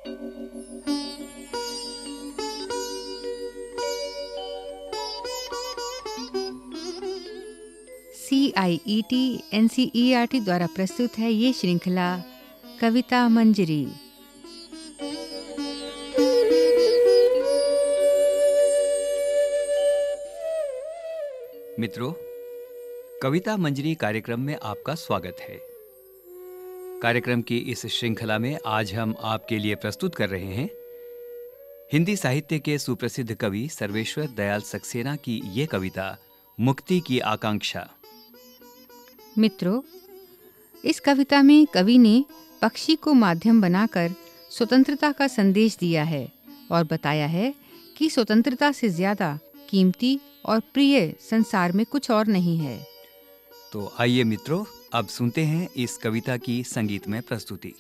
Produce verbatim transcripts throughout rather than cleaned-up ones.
C I E T N C E R T द्वारा प्रस्तुत है ये श्रृंखला कविता मंजरी। मित्रों, कविता मंजरी कार्यक्रम में आपका स्वागत है। कार्यक्रम की इस श्रृंखला में आज हम आपके लिए प्रस्तुत कर रहे हैं हिंदी साहित्य के सुप्रसिद्ध कवि सर्वेश्वर दयाल सक्सेना की ये कविता मुक्ति की आकांक्षा। मित्रों, इस कविता में कवि ने पक्षी को माध्यम बनाकर स्वतंत्रता का संदेश दिया है और बताया है कि स्वतंत्रता से ज्यादा कीमती और प्रिय संसार में कुछ और नहीं है। तो आइए मित्रों, अब सुनते हैं इस कविता की संगीतमय प्रस्तुति।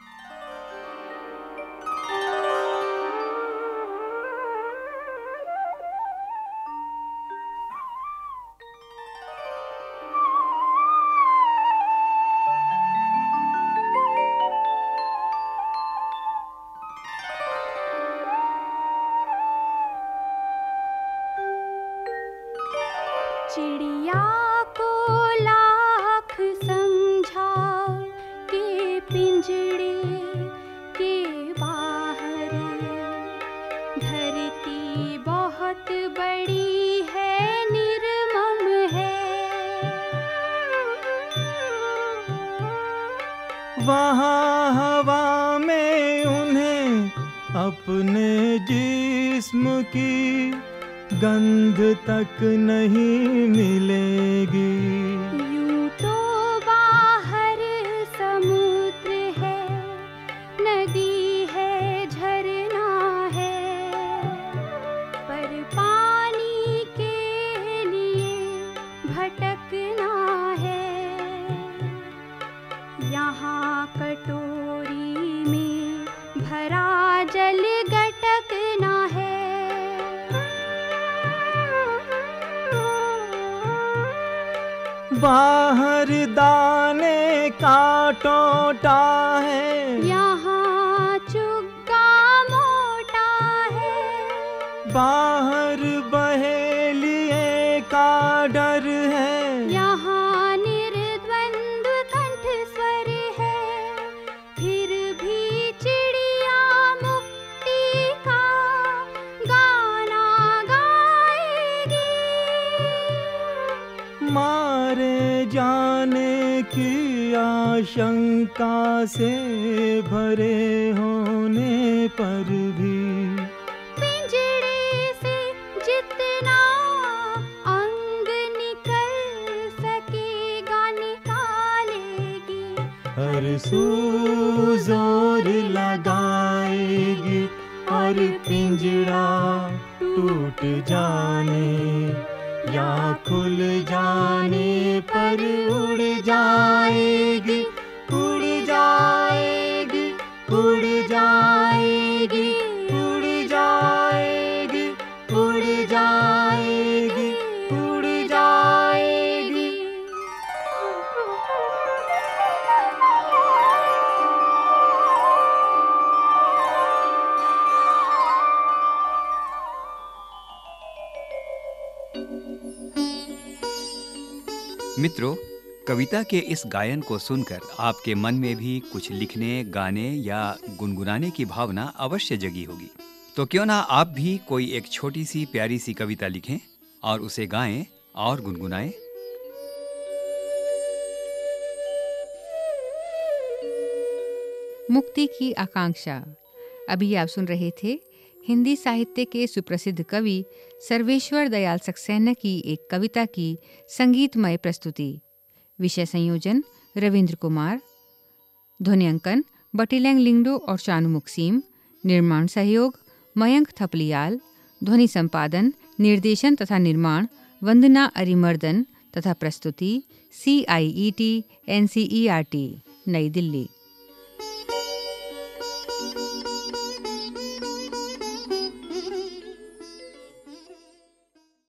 चिड़िया को लाख समझाओ के पिंजड़े के बाहर, धरती बहुत बड़ी है, निर्मम है। वहाँ हवा में उन्हें अपने जिस्म की गंध तक नहीं मिलेगी। यूं तो बाहर समुद्र है, नदी है, झरना है, पर पानी के लिए भटकना है। यहाँ कटोरी में भरा जल गटकना है। बाहर दाने का टोटा है, यहाँ चुग्गा मोटा है। बाहर बहेलिए का डर है, यहाँ निर्द्वंद कंठ स्वर है। फिर भी चिड़िया मुक्ति का गाना गाएगी। मारे जाने की आशंका से भरे होने पर भी पिंजड़े से जितना अंग निकल सकेगा निकालेगी। हर सू जोर लगाएगी और पिंजड़ा टूट जाने या खुल जाने पर उड़ जाएगी, उड़ जाएगी, उड़ जाएगी, उड़ जाएगी, उड़ जाएगी, उड़ जाएगी। मित्रों, कविता के इस गायन को सुनकर आपके मन में भी कुछ लिखने, गाने या गुनगुनाने की भावना अवश्य जगी होगी। तो क्यों ना आप भी कोई एक छोटी सी प्यारी सी कविता लिखें और उसे गाएं और गुनगुनाएं। मुक्ति की आकांक्षा। अभी आप सुन रहे थे हिंदी साहित्य के सुप्रसिद्ध कवि सर्वेश्वर दयाल सक्सेना की एक कविता की संगीतमय प्रस्तुति। विषय संयोजन रविंद्र कुमार, ध्वनियांकन बटिलैंग लिंगडो और शानु मुक्सीम, निर्माण सहयोग मयंक थपलियाल, ध्वनि संपादन, निर्देशन तथा निर्माण वंदना अरिमर्दन तथा प्रस्तुति C I E T N C E R T, New Delhi.